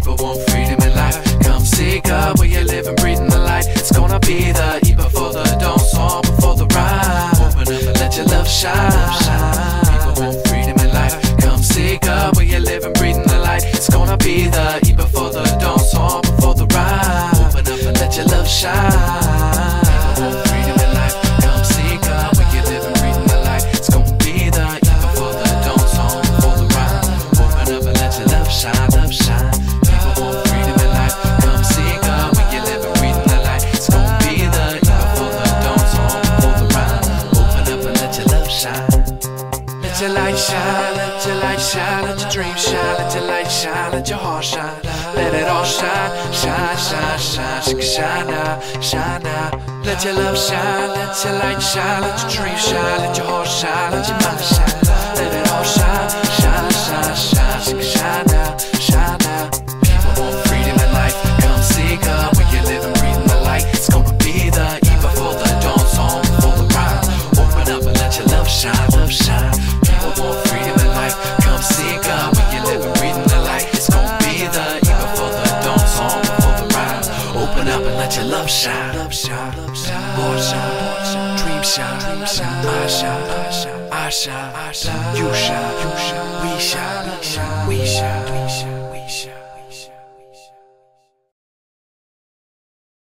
People want freedom in life. Come seek up where you live and breathing the light. It's gonna be the eve before the dawn, song before the rhyme. Open up and let your love shine. People want freedom in life. Come seek up where you live and breathing the light. It's gonna be the eve before the dawn, song before the rhyme. Open up and let your love shine. People want freedom in life. Come seek up where you live and breathing the light. It's gonna be the eve before the dawn, song before the rhyme. Open up and let your love shine, love shine. People want freedom in life. Come seek up where you live and breathing the light. It's gonna be the eve before the dawn, song before the rhyme. Open up and let your love shine. Let your light shine, let your light shine, let your dream shine, let your light shine, let your heart shine. Let it all shine, shine, shine, shine, shine now, shine now. Let your love shine, let your light shine, let your dream shine, let your heart shine, let your mind shine. Let it all shine, shine, shine, shine, shine now, shine now. People want freedom in life. Come seek up where you live and breathe the light. It's gonna be the eve before the dawn, song before the rhyme. Open up and let your love shine, love shine. People want freedom in life. Come seek up where you live and breathe the light. It's gonna be the eve before the dawn, song before the rhyme. Open up and let your love shine, love shine, heart shine, dream shine, I shine, I shine, you shine, we shine, we shine.